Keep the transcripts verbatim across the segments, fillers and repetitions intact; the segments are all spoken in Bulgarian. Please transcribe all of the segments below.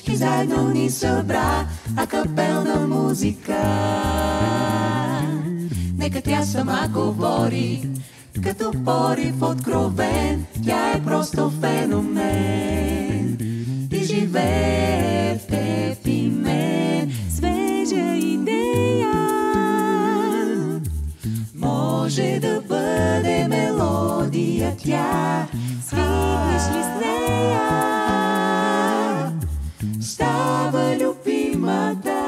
Всички заедно ни събра акапелна музика. Нека тя сама говори, като порив откровен, тя е просто феномен. И живее в теб и мен свежа идея. Може да бъде мелодия тя, свикнеш ли с нея, става любимата.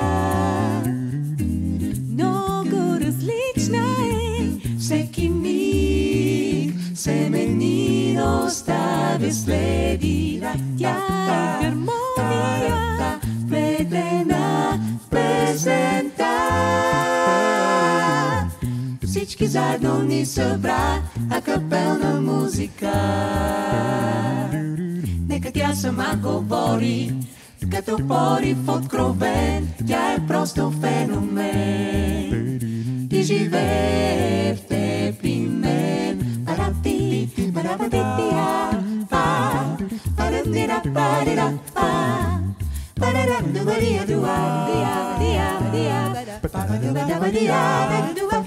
Много различна е, всеки миг семени, но оставя следи. Тя е хармония, вплетена в песента. Всички заедно ни събра акапелна музика. Нека тя сама говори, като порив откровен, тя е просто феномен. И живее в теб и мен. Парати, парапатития, па, парадира, парира, па, парара, дувария, дуа, дия, дия, дия, парадува, дава, дия, дува,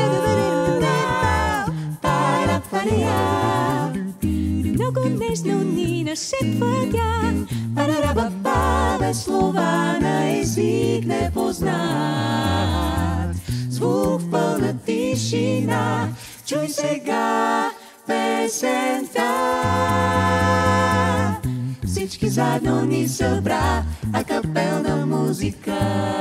много нежно ни нашепва тя. Парарабаба, без слова на език непознат. Звук в пълна тишина, чуй сега песента. Всички заедно ни събра акапелна музика.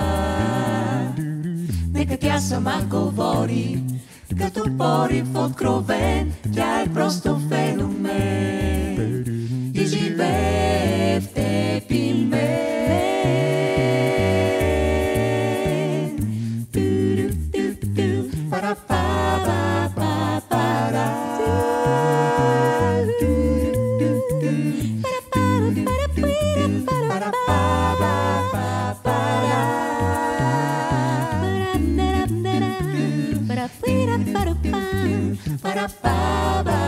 Нека тя сама говори, като порив откровен, тя е просто феномен. И живее в теб и мен. Ту-ду-ду-ду, пара-па-па-па-пара. Ту-ду-ду-ду, пара-па-па-па-пара. Para-pa-ba.